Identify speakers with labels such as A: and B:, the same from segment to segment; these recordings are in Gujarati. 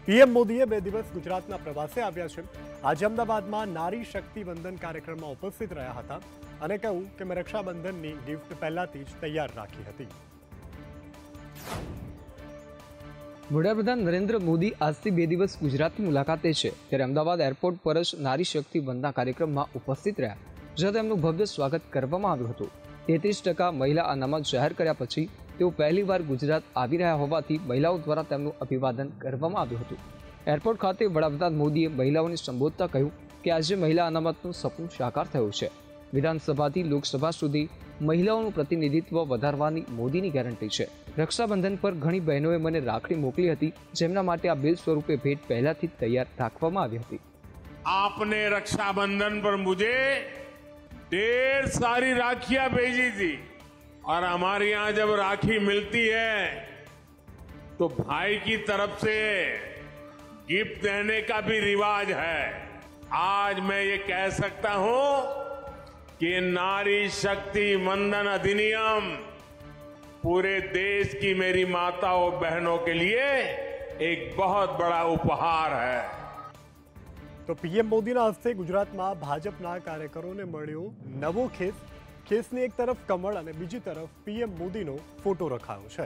A: પીએમ મોદીએ 2 દિવસ ગુજરાતના પ્રવાસે આવ્યા છે। આજે અમદાવાદમાં નારી શક્તિ વંદન કાર્યક્રમમાં ઉપસ્થિત રહ્યા હતા અને કહ્યું કે મેં રક્ષાબંધનની ગિફ્ટ પહેલાથી જ તૈયાર રાખી હતી।
B: વડાપ્રધાન નરેન્દ્ર મોદી આજથી 2 દિવસ ગુજરાતની મુલાકાતે છે, ત્યારે અમદાવાદ એરપોર્ટ પર જ નારી શક્તિ વંદના કાર્યક્રમમાં ઉપસ્થિત રહ્યા, જ્યાં તેમનું ભવ્ય સ્વાગત કરવામાં આવ્યું હતું। 33% મહિલા અનામત જાહેર કર્યા પછી તેઓ પહેલીવાર ગુજરાત આવી રહ્યા હોવાથી મહિલાઓ દ્વારા તેમનું અભિવાદન કરવામાં આવ્યું હતું। એરપોર્ટ ખાતે વડાપ્રધાન મોદીએ મહિલાઓને સંબોધતા કહ્યું કે આજે મહિલા અનામતનું સપનું સાકાર થયું છે। વિધાનસભાથી લોકસભા સુધી મહિલાઓનું પ્રતિનિધિત્વ વધારવાની મોદીની ગેરંટી છે। રક્ષાબંધન પર ઘણી બહેનોએ મને રાખડી મોકલી હતી, જેમના માટે આ બિલ સ્વરૂપે ભેટ પહેલાથી જ તૈયાર રાખવામાં આવી હતી।
C: आपने रक्षाबंधन पर मुझे ढेर सारी राखियां भेजी थी और हमारे यहाँ जब राखी मिलती है तो भाई की तरफ से गिफ्ट देने का भी रिवाज है। आज मैं ये कह सकता हूं कि नारी शक्ति वंदन अधिनियम पूरे देश की मेरी माताओं बहनों के लिए एक बहुत बड़ा उपहार है।
A: तो पीएम मोदीના હસ્તે ગુજરાતમાં ભાજપના કાર્યકરોને મળ્યો નવો ખેસ। ખેસની એક તરફ કમળ અને બીજી તરફ પીએમ મોદીનો ફોટો રખાયો છે।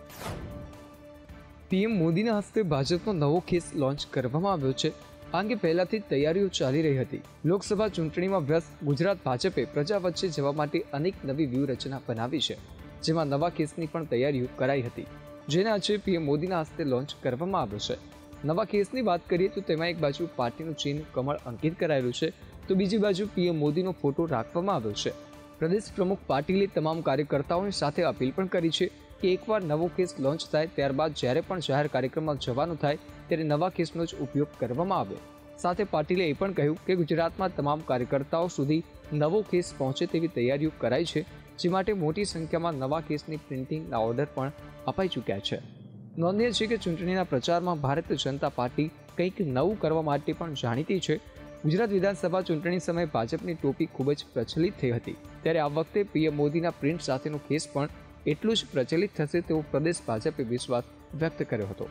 B: પીએમ મોદીના હસ્તે ભાજપનો નવો ખેસ લોન્ચ કરવામાં આવ્યો છે। આ અંગે પહેલાથી જ તૈયારીઓ ચાલી રહી હતી। લોકસભા ચૂંટણીમાં વ્યસ્ત ગુજરાત ભાજપે પ્રજા વચ્ચે જવા માટે અનેક નવી વ્યૂહરચના બનાવી છે, જેમાં નવા કેસની પણ તૈયારીઓ કરાઈ હતી, જેને આજે પીએમ મોદીના હસ્તે લોન્ચ કરવામાં આવ્યો છે। નવા કેસની વાત કરીએ તો તેમાં એક બાજુ પાર્ટીનું ચિહ્ન કમળ અંકિત કરાયેલું છે, તો બીજી બાજુ પીએમ મોદીનો ફોટો રાખવામાં આવ્યો છે। પ્રદેશ પ્રમુખ પાટીલે તમામ કાર્યકર્તાઓની સાથે અપીલ પણ કરી છે કે એકવાર નવો કેસ લોન્ચ થાય ત્યારબાદ જ્યારે પણ જાહેર કાર્યક્રમમાં જવાનું થાય ત્યારે નવા કેસનો જ ઉપયોગ કરવામાં આવે। સાથે પાટીલે એ પણ કહ્યું કે ગુજરાતમાં તમામ કાર્યકર્તાઓ સુધી નવો કેસ પહોંચે તેવી તૈયારીઓ કરાઈ છે, જે માટે મોટી સંખ્યામાં નવા કેસની પ્રિન્ટિંગના ઓર્ડર પણ અપાઈ ચૂક્યા છે। નોંધનીય છે કે ચૂંટણીના પ્રચારમાં ભારતીય જનતા પાર્ટી કંઈક નવું કરવા માટે પણ જાણીતી છે। ગુજરાત વિધાનસભા ચૂંટણી સમયે ભાજપની ટોપી ખૂબ જ પ્રચલિત થઈ હતી, ત્યારે આ વખતે પીએમ મોદીના પ્રિન્ટ સાથેનો કેસ પણ એટલું જ પ્રચલિત થશે તેવો પ્રદેશ ભાજપે વિશ્વાસ વ્યક્ત કર્યો હતો।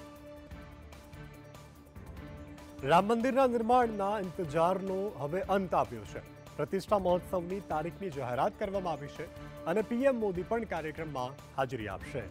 A: રામ મંદિરના નિર્માણના ઇંતજારનો હવે અંત આવ્યો છે। પ્રતિષ્ઠા મહોત્સવની તારીખની જાહેરાત કરવામાં આવી છે અને પીએમ મોદી પણ કાર્યક્રમમાં હાજરી આપશે।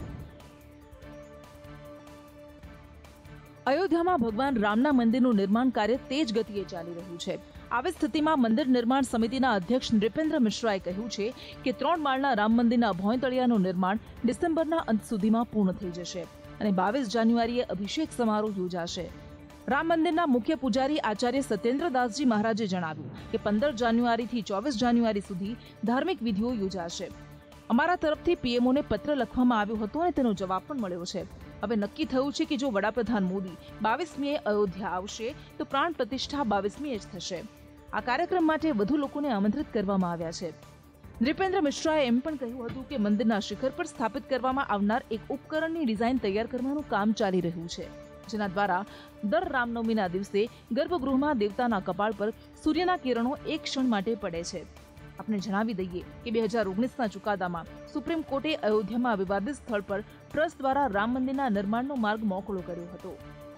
D: અયોધ્યામાં ભગવાન રામના મંદિરનું નિર્માણ કાર્ય તેજ ગતિએ ચાલી રહ્યું છે। આવી સ્થિતિમાં મંદિર નિર્માણ સમિતિના અધ્યક્ષ નૃપેન્દ્ર મિશ્રાએ કહ્યું છે કે 3 માળના રામ મંદિરના ભોંયતળિયાનું નિર્માણ ડિસેમ્બરના અંત સુધીમાં પૂર્ણ થઈ જશે અને 22 જાન્યુઆરીએ અભિષેક સમારોહ યોજાશે। રામ મંદિરના મુખ્ય પૂજારી આચાર્ય સત્યેન્દ્રદાસજી મહારાજે જણાવ્યું કે 15 જાન્યુઆરીથી 24 જાન્યુઆરી સુધી ધાર્મિક વિધિઓ યોજાશે। અમારા તરફથી પીએમઓને પત્ર લખવામાં આવ્યો હતો અને તેનો જવાબ પણ મળ્યો છે। હવે નક્કી થયું છે કે જો વડાપ્રધાન મોદી 22મીએ અયોધ્યા આવશે તો પ્રાણ પ્રતિષ્ઠા 22મીએ જ થશે। આ કાર્યક્રમ માટે વધુ લોકોને આમંત્રિત કરવામાં આવ્યા છે। નૃપેન્દ્ર મિશ્રાએ એમ પણ કહ્યું હતું કે મંદિરના શિખર પર સ્થાપિત કરવામાં આવનાર એક ઉપકરણની ડિઝાઇન તૈયાર કરવાનું કામ ચાલી રહ્યું છે, જેના દ્વારા દર રામનવમીના દિવસે ગર્ભગૃહમાં દેવતાના કપાળ પર સૂર્યના કિરણો એક ક્ષણ માટે પડે છે। આપણે જણાવી દઈએ કે 2019ના ચુકાદામાં સુપ્રીમ કોર્ટે અયોધ્યામાં વિવાદિત સ્થળ પર ટ્રસ્ટ દ્વારા રામ મંદિરના નિર્માણનો માર્ગ મોકળો કર્યો હતો।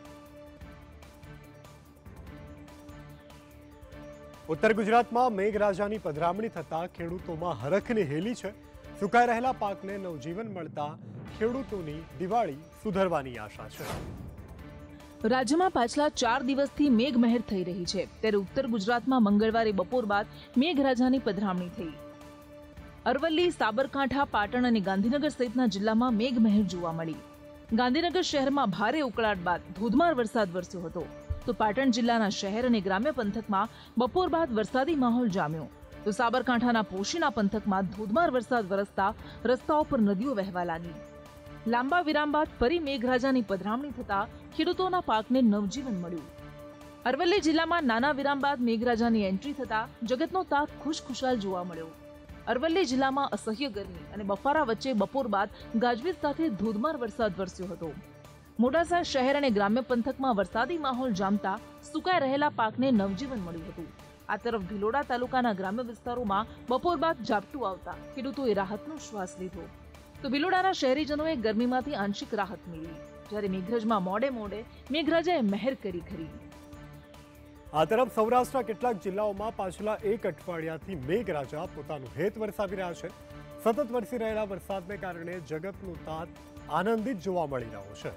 A: ઉત્તર ગુજરાતમાં મેઘરાજાની પધરામણી થતા ખેડૂતોમાં હરખની હેલી છે। સુકાઈ રહેલા પાકને નવજીવન મળતા ખેડૂતોની દિવાળી સુધરવાની આશા છે।
D: રાજ્યમાં પાછલા 4 દિવસથી મેઘમહેર થઈ રહી છે, ત્યારે ઉત્તર ગુજરાતમાં મંગળવારે બપોર બાદ મેઘરાજાની પધરામણી થઈ। અરવલ્લી, સાબરકાંઠા, પાટણ અને ગાંધીનગર સહિતના જિલ્લામાં મેઘમહેર જોવા મળી। ગાંધીનગર શહેરમાં ભારે ઉકળાટ બાદ ધોધમાર વરસાદ વરસ્યો હતો, તો પાટણ જિલ્લાના શહેર અને ગ્રામ્ય પંથકમાં બપોર બાદ વરસાદી માહોલ જામ્યો, તો સાબરકાંઠાના પોશીના પંથકમાં ધોધમાર વરસાદ વરસતા રસ્તાઓ પર નદીઓ વહેવા લાગી। લાંબા વિરામ બાદ ફરી મેઘરાજાની પધરામણી થતા ખેડૂતોના પાકને નવજીવન મળ્યું। અરવલ્લી જિલ્લામાં નાના વિરામ બાદ મેઘરાજાની એન્ટ્રી થતા જગતનો તાક ખુશખુશાલ જોવા મળ્યો। અરવલ્લી જિલ્લામાં અસહ્ય ગરમી અને બફારા વચ્ચે બપોર બાદ ગાજવીજ સાથે ધોધમાર વરસાદ વરસ્યો હતો। મોડાસા શહેર અને ગ્રામ્ય પંથકમાં વરસાદી માહોલ જામતા સુકાઈ રહેલા પાકને નવજીવન મળ્યું હતું। આ તરફ ભિલોડા તાલુકાના ગ્રામ્ય વિસ્તારોમાં બપોર બાદ ઝાપટું આવતા ખેડૂતોએ રાહતનો શ્વાસ લીધો, તો ભિલોડાના શહેરીજનોએ ગરમીમાંથી આંશિક રાહત મેળવી। જ્યારે મેઘરજમાં મોડે મોડે મેઘરાજાએ મહેર કરી ખરી.
A: આ તરફ સૌરાષ્ટ્રના કેટલાક જિલ્લાઓમાં પાછલા એક અઠવાડિયાથી મેઘરાજા પોતાનું હેત વરસાવી રહ્યા છે. સતત વરસી રહેલા વરસાદને કારણે જગતનું તાત આનંદિત જોવા મળી રહ્યો છે.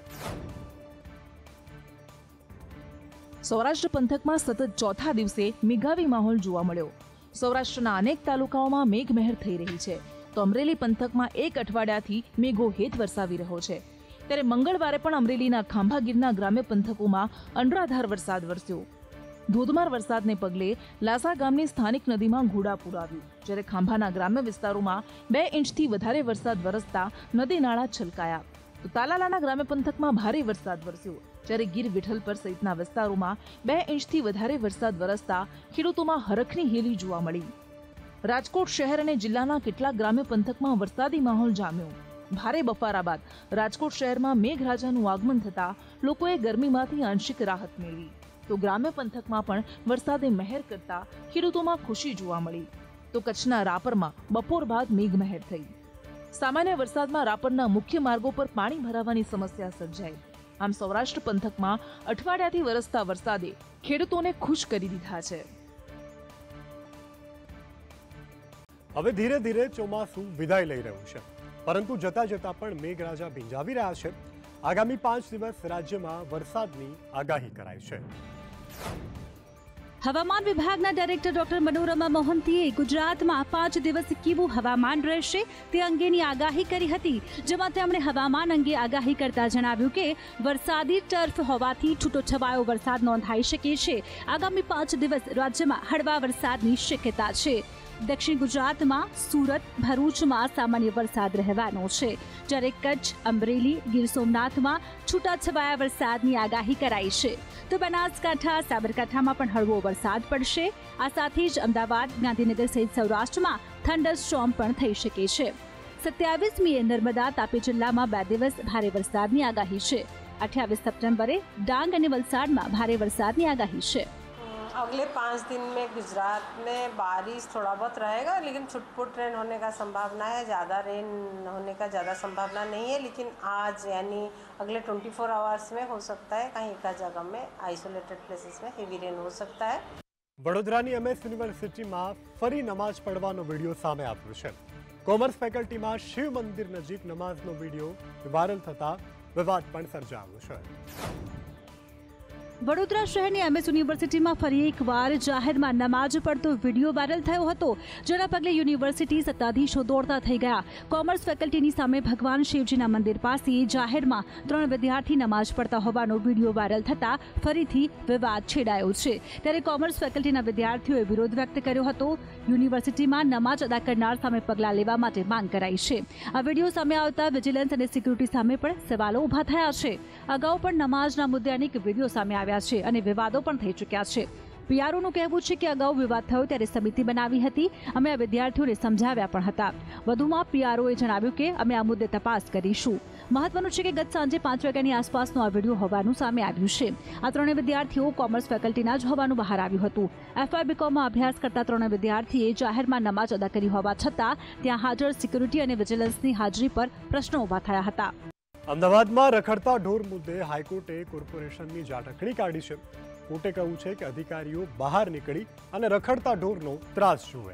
D: સૌરાષ્ટ્ર પંથકમાં સતત ચોથા દિવસે મેઘાવી માહોલ જોવા મળ્યો. સૌરાષ્ટ્રના અનેક તાલુકાઓમાં મેઘમહેર થઈ રહી છે, તો અમરેલી પંથકમાં એક અઠવાડિયાથી મેઘો હેત વરસાવી રહ્યો છે. ત્યારે મંગળવારે પણ અમરેલીના ખાંભાગીરના ગ્રામ્ય પંથકોમાં અનરાધાર વરસાદ વરસ્યો. ધોધમાર વરસાદને પગલે લાસા ગામની સ્થાનિક નદીમાં ઘોડાપૂર આવ્યું, જ્યારે ખાંભાના ગ્રામ્ય વિસ્તારોમાં 2 ઇંચથી વધારે વરસાદ વરસતા નદી નાળા છલકાયા. તો તાલાલાના ગ્રામ્ય પંથકમાં ભારે વરસાદ વરસ્યો, જ્યારે ગીર વિઠ્ઠલપર સહિતના વિસ્તારોમાં 2 ઇંચથી વધારે વરસાદ વરસતા ખેડૂતોમાં હરખની હેલી જોવા મળી. રાજકોટ શહેર અને જિલ્લાના કેટલાક ગ્રામ્ય પંથકમાં વરસાદી માહોલ જામ્યો. ભારે બફારા બાદ રાજકોટ શહેરમાં મેઘરાજાનું આગમન થતા લોકોએ ગરમીમાંથી આંશિક રાહત મેળવી. તો ગ્રામ્ય પંથકમાં પણ વરસાદે મહેર કરતા ખેડૂતોમાં ખુશી જોવા મળી. તો કચ્છના રાપરમાં બપોર બાદ મેઘમહેર થઈ. સામાન્ય વરસાદમાં રાપરના મુખ્ય માર્ગો પર પાણી ભરાવાની સમસ્યા સર્જાઈ. આમ સૌરાષ્ટ્ર પંથકમાં અઠવાડિયાથી વરસતા વરસાદે ખેડૂતોને ખુશ કરી દીધા છે.
A: હવે ધીરે ધીરે ચોમાસું વિદાય લઈ રહ્યું છે, પરંતુ જતા જતા પણ મેઘરાજા ભીંજાવી રહ્યા છે. આગામી 5 દિવસ રાજ્યમાં વરસાદની આગાહી કરાઈ છે.
E: હવામાન વિભાગના ડાયરેક્ટર ડોક્ટર મનોરમા મોહંતીએ ગુજરાતમાં 5 દિવસ કેવું હવામાન રહેશે તે અંગેની આગાહી કરી હતી, જેમાં તેમણે હવામાન અંગે આગાહી કરતા જણાવ્યું કે વરસાદી ટર્ફ હોવાથી છૂટોછવાયો વરસાદ નોંધાઈ શકે છે. આગામી 5 દિવસ રાજ્યમાં હળવા વરસાદની શક્યતા છે. દક્ષિણ ગુજરાતમાં સુરત, ભરૂચમાં સામાન્ય વરસાદ રહેવાનો છે, જ્યારે કચ્છ, અમરેલી, ગીર સોમનાથમાં છૂટાછવાયા વરસાદની આગાહી કરાઈ છે. તો બનાસકાંઠા, સાબરકાંઠામાં પણ હળવો વરસાદ પડશે. આ સાથે જ અમદાવાદ, ગાંધીનગર સહિત સૌરાષ્ટ્રમાં થંડરસ્ટોર્મ પણ થઈ શકે છે. 27મીએ નર્મદા, તાપી જિલ્લામાં 2 દિવસ ભારે વરસાદની આગાહી છે. 28 સપ્ટેમ્બરે ડાંગ અને વલસાડમાં ભારે વરસાદની આગાહી છે.
F: अगले 5 दिन में गुजरात में बारिश थोड़ा बहुत रहेगा, लेकिन छुटपुट रेन होने का संभावना है. ज़्यादा रेन होने का ज़्यादा संभावना नहीं है, लेकिन आज यानी अगले 24 आवर्स में हो सकता है कहीं एक जगह में आइसोलेटेड प्लेसेस में हेवी रेन हो सकता है.
A: વડોદરાની MS યુનિવર્સિટીમાં ફરી નમાઝ પડવાનો વિડીયો સામે આવ્યો છે. કોમર્સ ફેકલ્ટીમાં શિવ મંદિર નજીક નમાઝનો વિડીયો વાયરલ થતા વિવાદ પણ સર્જાયો છે.
E: વડોદરા શહેરની MS યુનિવર્સિટીમાં ફરી એકવાર જાહેરમાં નમાઝ પડતો વિડીયો વાયરલ થયો હતો, જેના પગલે યુનિવર્સિટી સત્તાધીશો દોડતા થઈ ગયા. કોમર્સ ફેકલ્ટીની સામે ભગવાન શિવજીના મંદિર પાસે જાહેરમાં 3 વિદ્યાર્થી નમાઝ પડતા હોવાનો વિડીયો વાયરલ થતા ફરીથી વિવાદ છેડાયો છે. ત્યારે કોમર્સ ફેકલ્ટીના વિદ્યાર્થીઓએ વિરોધ વ્યક્ત કર્યો હતો. યુનિવર્સિટીમાં નમાઝ અદા કરનાર સામે પગલાં લેવા માટે માંગ કરાઈ છે. આ વિડીયો સામે આવતા વિજિલન્સ અને સિક્યુરિટી સામે પણ સવાલો ઊભા થયા છે. અગાઉ પણ નમાઝના મુદ્દે અનેક વિડીયો સામે આવ્યા છે અને વિવાદો પણ થઈ ચૂક્યા છે. પીઆરઓનું કહેવું છે કે અગાઉ વિવાદ થયો ત્યારે સમિતિ બનાવી હતી, અમે આ વિદ્યાર્થીઓને સમજાવ્યા પણ હતા. વધુમાં પીઆરઓએ જણાવ્યું કે અમે આ મુદ્દે તપાસ કરીશું. મહત્વનું છે કે ગત સાંજે 5 વાગ્યાની આસપાસનો આ વિડીયો હોવાનું સામે આવ્યું છે. આ 3 વિદ્યાર્થીઓ કોમર્સ ફેકલ્ટીના જ હોવાનું બહાર આવ્યું હતું. FY BComમાં અભ્યાસ કરતા 3 વિદ્યાર્થીએ જાહેરમાં નમાઝ અદા કરી હોવા છતાં ત્યાં હાજર સિક્યુરિટી અને વિજિલન્સની હાજરી પર પ્રશ્નો ઊભા થયા હતા.
A: અમદાવાદમાં રખડતા ઢોર મુદ્દે હાઈકોર્ટે કોર્પોરેશનની ઝાટકણી કાઢી છે. કોર્ટે કહ્યું છે કે અધિકારીઓ બહાર નીકળી અને રખડતા ઢોરનો ત્રાસ જુએ.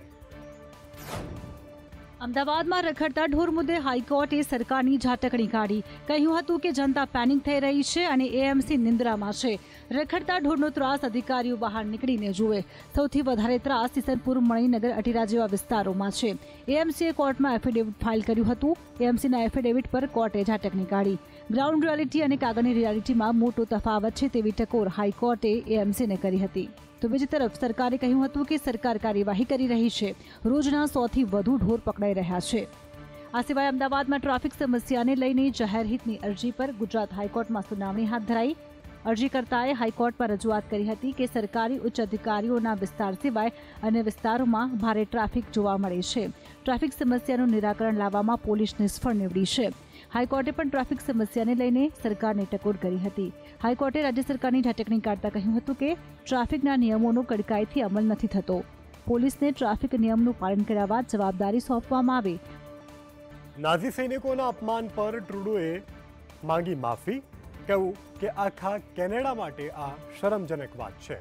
E: અમદાવાદમાં રખડતા ઢોર મુદ્દે હાઈકોર્ટે સરકારની ઝાટકણી કાઢી. કહ્યું હતું કે જનતા પેનિક થઈ રહી છે અને AMC નિંદ્રામાં છે. રખડતા ઢોરનો ત્રાસ અધિકારીઓ બહાર નીકળીને જુએ. સૌથી વધારે ત્રાસ સિસનપુર, મણિનગર, અટીરા જેવા વિસ્તારોમાં છે. AMCએ કોર્ટમાં એફિડેવિટ ફાઇલ કર્યું હતું. AMCના એફિડેવિટ પર કોર્ટે ઝાટકણી કાઢી. ગ્રાઉન્ડ રિયાલિટી અને કાગળની રિયાલિટીમાં મોટો તફાવત છે તેવી ટકોર હાઈકોર્ટે AMCને કરી હતી. તો બીજી તરફ સરકારે કહ્યું હતું કે સરકાર કાર્યવાહી કરી રહી છે. રોજના 100થી વધુ ઢોર પકડાઈ રહ્યા છે. આ સિવાય અમદાવાદમાં ટ્રાફિક સમસ્યાને લઈને જાહેરહિતની અરજી પર ગુજરાત હાઈકોર્ટમાં સુનાવણી હાથ ધરાઈ. અરજીકર્તાએ હાઈકોર્ટમાં રજૂઆત કરી હતી કે સરકારી ઉચ્ચ અધિકારીઓના વિસ્તાર સિવાય અન્ય વિસ્તારોમાં ભારે ટ્રાફિક જોવા મળે છે. ટ્રાફિક સમસ્યાનું નિરાકરણ લાવવામાં પોલીસ નિષ્ફળ નીવડી છે. હાઈકોર્ટે પણ ટ્રાફિક સમસ્યાને લઈને સરકારને ટકોર કરી હતી. હાઈકોર્ટે રાજ્ય સરકારની ઝાટકણી કાઢતા કહ્યું હતું કે ટ્રાફિકના નિયમોનો કડકાઈથી અમલ નથી થતો. પોલીસને ટ્રાફિક નિયમનું પાલન કરાવવા જવાબદારી સોંપવામાં આવે.
A: નાઝી સૈનિકોના અપમાન પર ટ્રુડોએ માંગી માફી. કહેવું કે આખા કેનેડા માટે આ શરમજનક વાત છે.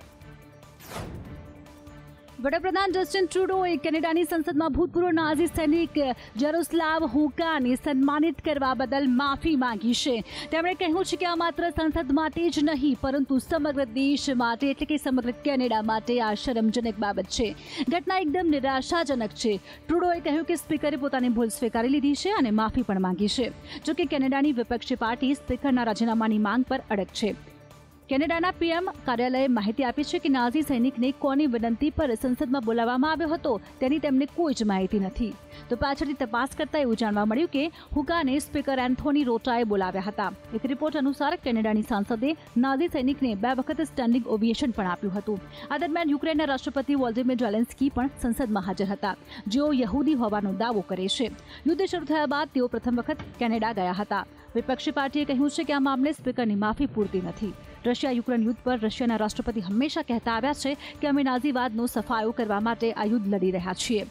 E: વડાપ્રધાન જસ્ટિન ટ્રુડોએ કેનેડાની સંસદમાં ભૂતપૂર્વ નાઝી સૈનિક જેરોસ્લાવ હુકાને સન્માનિત કરવા બદલ માફી માંગી છે. તેમણે કહ્યું છે કે આ માત્ર સંસદ માટે જ નહીં પરંતુ સમગ્ર દેશ માટે એટલે કે સમગ્ર કેનેડા માટે આ શરમજનક બાબત છે. ઘટના એકદમ નિરાશાજનક છે. ટ્રુડોએ કહ્યું કે સ્પીકરે પોતાની ભૂલ સ્વીકારી લીધી છે અને માફી પણ માંગી છે. જોકે કેનેડાની વિપક્ષી પાર્ટી સ્પીકરના રાજીનામાની માંગ પર અડગ છે. કેનેડાના પીએમ કાર્યાલયે માહિતી આપી છે કે નાઝી સૈનિકને કોની વિનંતી પર સંસદમાં બોલાવવામાં આવ્યો હતો તેની તેમને કોઈ જ માહિતી નથી. તો પાછળથી તપાસ કરતા એવું જાણવા મળ્યું કે હુકાને સ્પીકર એન્થોની રોટાએ બોલાવ્યા હતા. એક રિપોર્ટ અનુસાર કેનેડાની સાંસદે નાઝી સૈનિકને 2 વખત સ્ટેન્ડિંગ ઓવેશન પણ આપ્યું હતું. આ દરમિયાન યુક્રેનના રાષ્ટ્રપતિ વોલ્ડિમીર ઝેલેન્સ્કી પણ સંસદમાં હાજર હતા, જેઓ યહૂદી હોવાનો દાવો કરે છે. યુદ્ધ શરૂ થયા બાદ તેઓ પ્રથમ વખત કેનેડા ગયા હતા. વિપક્ષી પાર્ટીએ કહ્યું છે કે આ મામલે સ્પીકરની માફી પૂરતી નથી. રશિયા યુક્રેન યુદ્ધ પર રશિયાના રાષ્ટ્રપતિ હંમેશા કહેતા આવ્યા છે કે અમે નાઝીવાદનો સફાયો કરવા માટે આ યુદ્ધ લડી રહ્યા છીએ.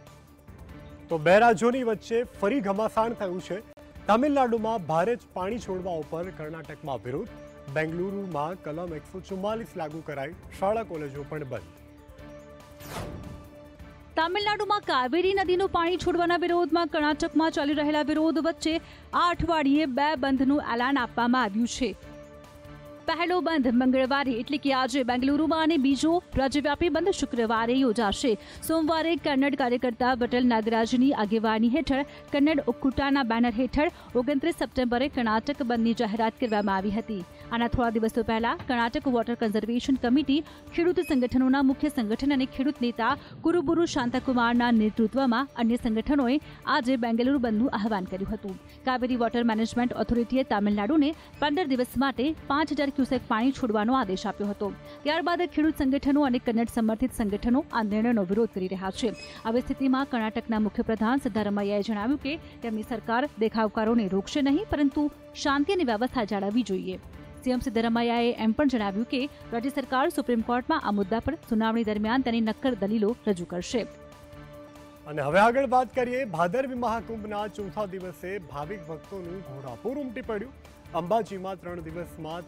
A: તો બે રાજ્યોની વચ્ચે ફરી ઘમાસાણ થયું છે. તામિલનાડુમાં ભારે પાણી છોડવા ઉપર કર્ણાટકમાં વિરોધ. બેંગલુરુમાં કલમ 144 લાગુ કરાઈ. શાળા કોલેજો પણ બંધ.
E: તામિલનાડુમાં કાવેરી નદીનું પાણી છોડવાના વિરોધમાં કર્ણાટકમાં ચાલી રહેલા વિરોધ વચ્ચે આ અઠવાડિયે 2 બંધનું એલાન આપવામાં આવ્યું છે. પહેલો બંધ મંગળવારે એટલે કે આજે બેંગલુરુમાં અને બીજો રાજ્યવ્યાપી બંધ શુક્રવારે યોજાશે. સોમવારે કન્નડ કાર્યકર્તા વટલ નાગરાજની આગેવાની હેઠળ કન્નડ ઓક્કુટાના બેનર હેઠળ 29 સપ્ટેમ્બરે કર્ણાટક બંધની જાહેરાત કરવામાં આવી હતી. આના થોડા દિવસો પહેલા કર્ણાટક વોટર કન્ઝર્વેશન કમિટી, ખેડૂત સંગઠનોના મુખ્ય સંગઠન અને ખેડૂત નેતા કુરુબુરુ શાંતાકુમારના નેતૃત્વમાં અન્ય સંગઠનોએ આજે બેંગલુરુ બંધનું આહવાન કર્યું હતું. કાવેરી વોટર મેનેજમેન્ટ ઓથોરિટીએ તામિલનાડુને 15 દિવસ માટે 5000 ક્યુસેક પાણી છોડવાનો આદેશ આપ્યો હતો. ત્યારબાદ ખેડૂત સંગઠનો અને કન્નડ સમર્થિત સંગઠનો આ નિર્ણયનો વિરોધ કરી રહ્યા છે. આવી સ્થિતિમાં કર્ણાટકના મુખ્યપ્રધાન સિદ્ધારમૈયાએ જણાવ્યું કે તેમની સરકાર દેખાવકારોને રોકશે નહીં પરંતુ શાંતિ અને વ્યવસ્થા જાળવવી જોઈએ. સીએમ સિદ્ધારમૈયાએ એમ પણ જણાવ્યું કે રાજ્ય સરકાર સુપ્રીમ કોર્ટમાં આ મુદ્દા પર સુનાવણી દરમિયાન તેની નક્કર દલીલો રજૂ કરશે.
A: અને હવે આગળ વાત કરીએ. ભાદરવી મહાકુંભના ચોથા દિવસે ભાવિક ભક્તોનું ઘોડાપૂર ઉમટી પડ્યું. અંબાજીમાં 3 દિવસમાં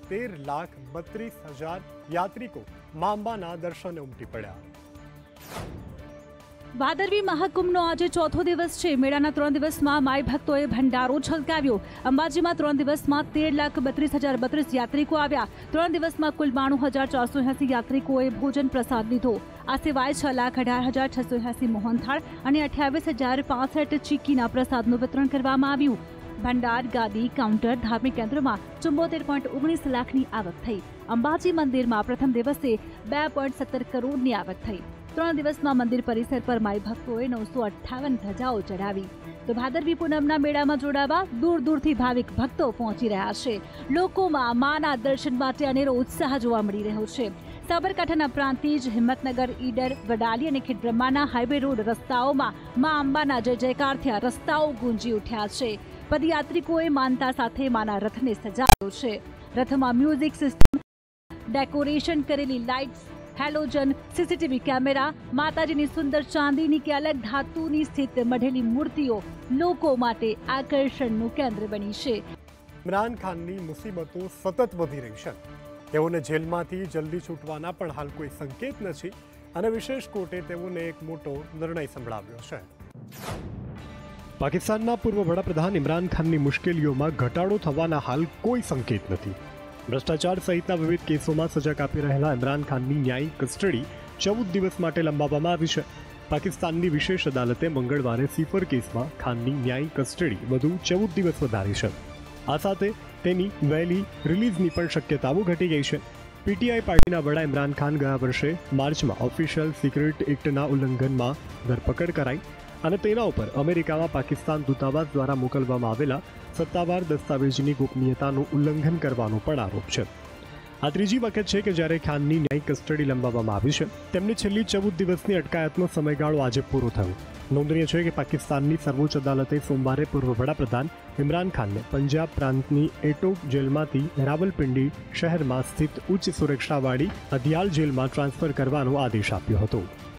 A: 13,32,000 યાત્રિકો મા અંબાના દર્શને ઉમટી પડ્યા.
E: ભાદરવી મહાકુંભનો આજે ચોથો દિવસ છે. મેળાના 3 દિવસમાં માઈ ભક્તોએ ભંડારો છલકાવ્યો. અંબાજીમાં 3 દિવસમાં 13,32,032 યાત્રિકો આવ્યા. 3 દિવસમાં કુલ 92,480 યાત્રિકોએ ભોજન પ્રસાદ લીધો. આ સિવાય 6,18,680 મોહનથાળ અને 28,065 ચીકીના પ્રસાદનું વિતરણ કરવામાં આવ્યું. ભંડાર, ગાદી, કાઉન્ટર, ધાર્મિક કેન્દ્રમાં 74.19 લાખની આવક થઈ. અંબાજી મંદિરમાં પ્રથમ દિવસે 2.17 કરોડની આવક થઈ. 3 દિવસમાં મંદિર પરિસર પર માઈ ભક્તોએ 958 ધજાઓ ચડાવી. તો ભાદરવી પૂનમના મેળામાં જોડાવા દૂર દૂરથી ભાવિક ભક્તો પહોંચી રહ્યા છે. લોકોમાં માના દર્શન માટે અનેરો ઉત્સાહ જોવા મળી રહ્યો છે. સાબરકાંઠાના પ્રાંતિજ, હિંમતનગર, ઈડર, વડાલી અને ખેડબ્રહ્માના હાઈવે રોડ રસ્તાઓમાં મા અંબાના જય જયકારથી આ રસ્તાઓ ગુંજી ઉઠ્યા છે. પદયાત્રિકોએ માનતા સાથે માના રથને સજાવ્યો છે. રથમાં મ્યુઝિક સિસ્ટમ, ડેકોરેશન કરેલી લાઇટ્સ, હેલોજન, સીસીટીવી કેમેરા, માતાજીની સુંદર ચાંદીની કે અલગ ધાતુની સ્થિત મઢેલી મૂર્તિઓ લોકો માટે આકર્ષણનું કેન્દ્ર બની છે.
A: ઇમરાન ખાનની મુસીબતો સતત વધી રહી છે. તેઓને જેલમાંથી જલ્દી છૂટવાના પણ હાલ કોઈ સંકેત નથી અને વિશેષ કોર્ટે તેઓને એક મોટો નિર્ણય સંભળાવ્યો છે. પાકિસ્તાનના પૂર્વ વડાપ્રધાન ઇમરાન ખાનની મુશ્કેલીઓમાં ઘટાડો થવાના હાલ કોઈ સંકેત નથી. ભ્રષ્ટાચાર સહિતના વિવિધ કેસોમાં સજા કાપી રહેલા ઇમરાન ખાનની ન્યાયિક કસ્ટડી 14 દિવસ માટે લંબાવવામાં આવી છે. પાકિસ્તાનની વિશેષ અદાલતે મંગળવારે સિફર કેસમાં ખાનની ન્યાયિક કસ્ટડી વધુ 14 દિવસ વધારી છે. આ સાથે તેની વહેલી રિલીઝની પણ શક્યતાઓ ઘટી ગઈ છે. પીટીઆઈ પાર્ટીના વડા ઇમરાન ખાન ગયા વર્ષે માર્ચમાં ઓફિશિયલ સિક્રેટ એક્ટના ઉલ્લંઘનમાં ધરપકડ કરાઈ અને તેના ઉપર અમેરિકામાં પાકિસ્તાન દૂતાવાસ દ્વારા મોકલવામાં આવેલા સત્તાવાર દસ્તાવેજની ગોપનીયતાનું ઉલ્લંઘન કરવાનો પણ આરોપ છે. આ ત્રીજી વખત છે કે જ્યારે ખાનની ન્યાયિક કસ્ટડી લંબાવવામાં આવી છે. તેમની છેલ્લી 14 દિવસની અટકાયતનો સમયગાળો આજે પૂરો થયો. નોંધનીય છે કે પાકિસ્તાનની સર્વોચ્ચ અદાલતે સોમવારે પૂર્વ વડાપ્રધાન ઇમરાન ખાનને પંજાબ પ્રાંતની એટોક જેલમાંથી રાવલપિંડી શહેરમાં સ્થિત ઉચ્ચ સુરક્ષાવાળી અદિયાલ જેલમાં ટ્રાન્સફર કરવાનો આદેશ આપ્યો હતો.